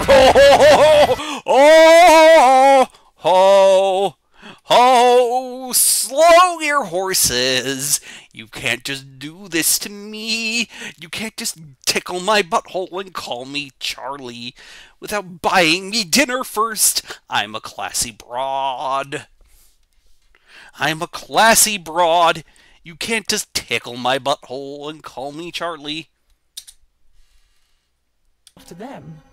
Oh, oh, oh, oh, slow your horses. You can't just do this to me. You can't just tickle my butthole and call me Charlie without buying me dinner first. I'm a classy broad. I'm a classy broad. You can't just tickle my butthole and call me Charlie. After them.